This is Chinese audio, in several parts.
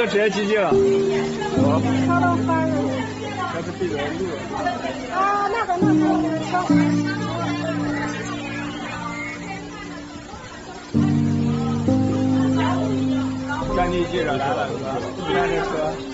都直接进去了。 我超到翻了。 那是闭着路。 啊，那个。 赶紧记着来了，不看这车。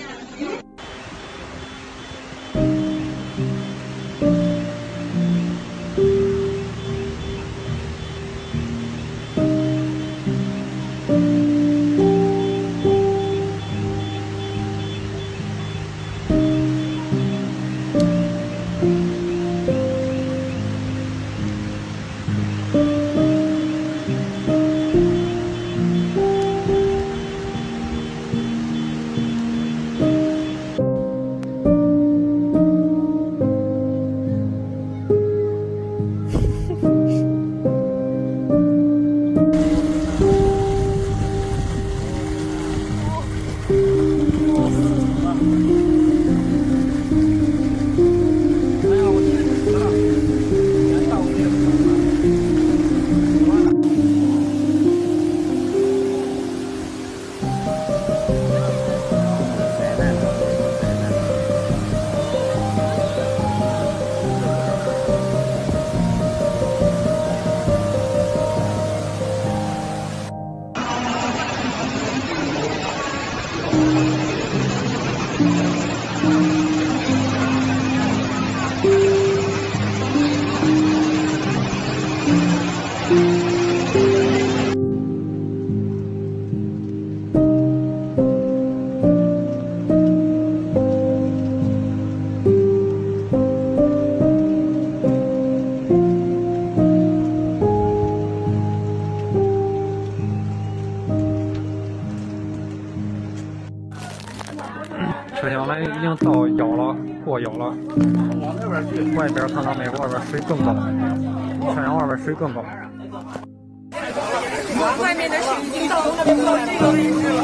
车厢呢已经到腰了，过腰了。外边看到没？外边水更高，车厢外边水更高。 外面的水已经到这个位置了。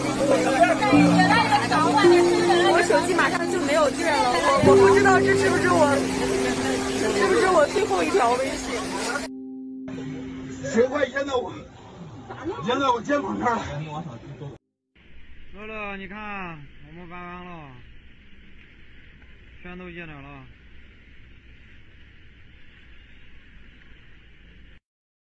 我手机马上就没有电了，我不知道这是不是我最后一条微信。 水快淹到我肩膀这儿了。 乐乐，你看我们搬完了，全都进来了。